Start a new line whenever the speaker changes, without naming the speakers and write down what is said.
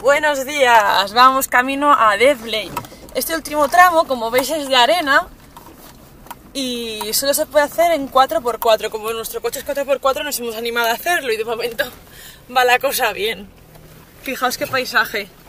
Buenos días, vamos camino a Devley. Este último tramo, como veis, es de arena y solo se puede hacer en 4x4. Como nuestro coche es 4x4 nos hemos animado a hacerlo y de momento va la cosa bien. Fijaos qué paisaje.